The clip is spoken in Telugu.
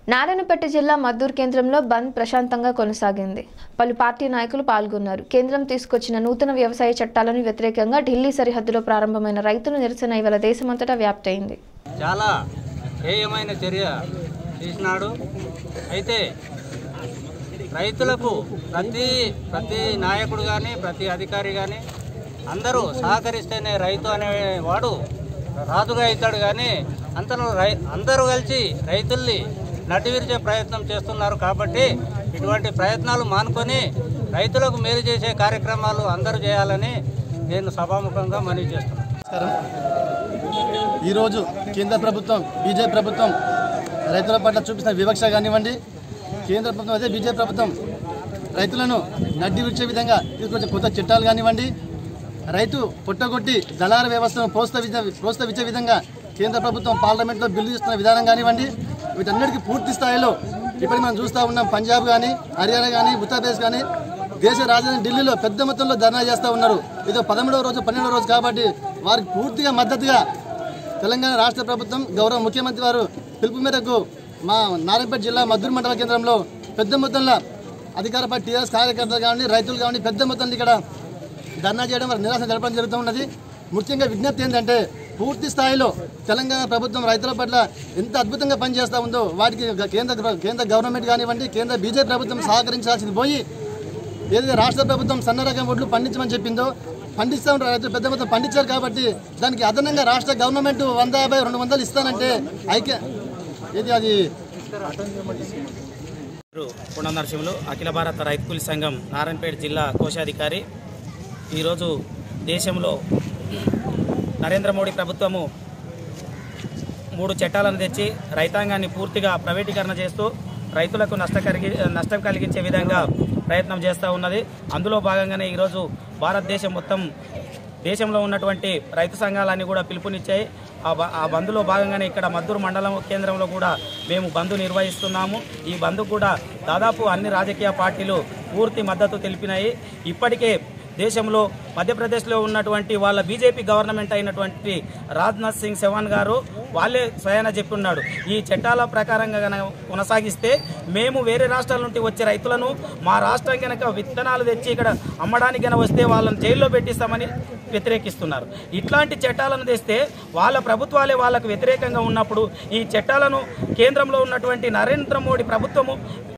నారాయణపేట జిల్లా మద్దూరు కేంద్రంలో బంద్ ప్రశాంతంగా కొనసాగింది. పలు పార్టీ నాయకులు పాల్గొన్నారు. కేంద్రం తీసుకొచ్చిన నూతన వ్యవసాయ చట్టాలను వ్యతిరేకంగా ఢిల్లీ సరిహద్దులో ప్రారంభమైన రైతుల నిరసన ఇవాళ దేశమంతటా వ్యాప్తయింది. చాలా హేయమైన చర్య చేసినాడు. అయితే రైతులకు ప్రతి నాయకుడు కానీ ప్రతి అధికారి కానీ అందరూ సహకరిస్తేనే రైతు అనేవాడు రాజుగా అవుతాడు. కానీ అందరూ కలిసి రైతుల్ని నటివిరిచే ప్రయత్నం చేస్తున్నారు. కాబట్టి ఇటువంటి ప్రయత్నాలు మానుకొని రైతులకు మేలు చేసే కార్యక్రమాలు అందరూ చేయాలని నేను సభాముఖంగా మనవి చేస్తున్నాను. ఈరోజు కేంద్ర ప్రభుత్వం బీజేపీ ప్రభుత్వం రైతుల పట్ల చూపిస్తున్న వివక్ష కానివ్వండి, కేంద్ర ప్రభుత్వం అదే బీజేపీ ప్రభుత్వం రైతులను నడ్డి విడిచే విధంగా తీసుకొచ్చే కొత్త చట్టాలు కానివ్వండి, రైతు పుట్టగొట్టి దళార వ్యవస్థను ప్రోత్సహించే విధంగా కేంద్ర ప్రభుత్వం పార్లమెంట్లో బిల్లు ఇస్తున్న విధానం కానివ్వండి, వీటన్నిటికీ పూర్తి స్థాయిలో ఇప్పటికి మనం చూస్తూ ఉన్నాం. పంజాబ్ కానీ, హర్యానా కానీ, ఉత్తరప్రదేశ్ కానీ దేశ రాజధాని ఢిల్లీలో పెద్ద మొత్తంలో ధర్నా చేస్తూ ఉన్నారు. ఇదో 11వ రోజు 12వ రోజు కాబట్టి వారికి పూర్తిగా మద్దతుగా తెలంగాణ రాష్ట్ర ప్రభుత్వం గౌరవ ముఖ్యమంత్రి వారు పిలుపు మేరకు మా నారాయణపేట జిల్లా మద్దూరు మండల కేంద్రంలో పెద్ద మొత్తంలో అధికార పార్టీ టీఆర్ఎస్ కార్యకర్తలు కావండి, రైతులు కావండి పెద్ద మొత్తంలో ఇక్కడ ధర్నా చేయడం, వారి నిరాశ జరపడం జరుగుతూ ఉన్నది. ముఖ్యంగా విజ్ఞప్తి ఏంటంటే పూర్తి స్థాయిలో తెలంగాణ ప్రభుత్వం రైతుల పట్ల ఎంత అద్భుతంగా పనిచేస్తూ ఉందో వాటికి కేంద్ర గవర్నమెంట్ కానివ్వండి, కేంద్ర బీజేపీ ప్రభుత్వం సహకరించాల్సింది పోయి ఏదైతే రాష్ట్ర ప్రభుత్వం సన్న రకం ఒడ్లు పండించమని చెప్పిందో పండిస్తూ ఉంటారు. రైతులు పెద్ద మొత్తం పండించారు కాబట్టి దానికి అదనంగా రాష్ట్ర గవర్నమెంట్ 150, 200 ఇస్తానంటే అది కొండ నరసింహులు అఖిల భారత రైతు కూలీ సంఘం నారాయణపేట జిల్లా కోశాధికారి. ఈరోజు దేశంలో నరేంద్ర మోడీ ప్రభుత్వము 3 చట్టాలను తెచ్చి రైతాంగాన్ని పూర్తిగా ప్రైవేటీకరణ చేస్తూ రైతులకు నష్టం కలిగించే విధంగా ప్రయత్నం చేస్తూ ఉన్నది. అందులో భాగంగానే ఈరోజు భారతదేశం మొత్తం దేశంలో ఉన్నటువంటి రైతు సంఘాలన్నీ కూడా పిలుపునిచ్చాయి. ఆ బంద్లో భాగంగానే ఇక్కడ మద్దూరు మండలం కేంద్రంలో కూడా మేము బంద్ నిర్వహిస్తున్నాము. ఈ బంద్ కూడా దాదాపు అన్ని రాజకీయ పార్టీలు పూర్తి మద్దతు తెలిపినాయి. ఇప్పటికే దేశంలో మధ్యప్రదేశ్లో ఉన్నటువంటి వాళ్ళ బీజేపీ గవర్నమెంట్ అయినటువంటి రాజ్నాథ్ సింగ్ చౌహాన్ గారు వాళ్ళే స్వయాన చెప్పున్నాడు, ఈ చట్టాల ప్రకారంగా కొనసాగిస్తే మేము వేరే రాష్ట్రాల నుండి వచ్చే రైతులను మా రాష్ట్రం కనుక విత్తనాలు తెచ్చి ఇక్కడ అమ్మడానికి కనుక వస్తే వాళ్ళని జైల్లో పెట్టిస్తామని వ్యతిరేకిస్తున్నారు. ఇట్లాంటి చట్టాలను తెస్తే వాళ్ళ ప్రభుత్వాలే వాళ్ళకు వ్యతిరేకంగా ఉన్నప్పుడు ఈ చట్టాలను కేంద్రంలో ఉన్నటువంటి నరేంద్ర మోడీ ప్రభుత్వము